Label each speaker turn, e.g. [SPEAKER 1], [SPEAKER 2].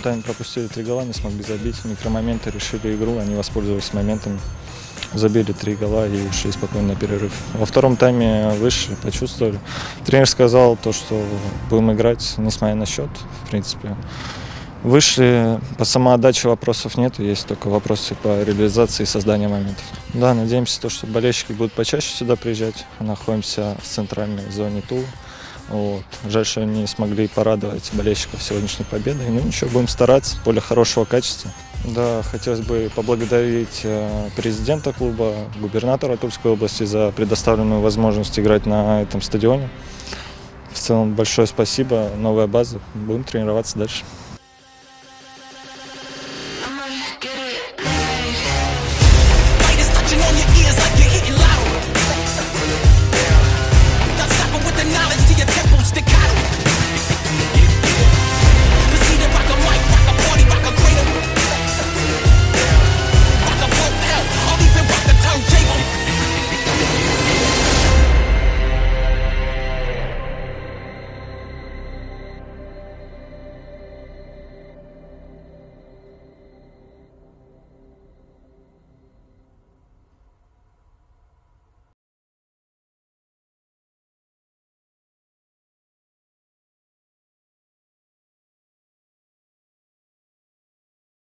[SPEAKER 1] тайме пропустили 3 гола, не смогли забить. Микромоменты решили игру, они воспользовались моментами. Забили 3 гола и ушли спокойно на перерыв. Во втором тайме вышли, почувствовали. Тренер сказал то, что будем играть, несмотря на счет, в принципе. Вышли, по самоотдаче вопросов нет, есть только вопросы по реализации и созданию моментов. Да, надеемся, то, что болельщики будут почаще сюда приезжать. Находимся в центральной зоне Тулы. Вот. Жаль, что не смогли порадовать болельщиков сегодняшней победой. Ну ничего, будем стараться, поле хорошего качества. Да, хотелось бы поблагодарить президента клуба, губернатора Тульской области за предоставленную возможность играть на этом стадионе. В целом большое спасибо, новая база, будем тренироваться дальше.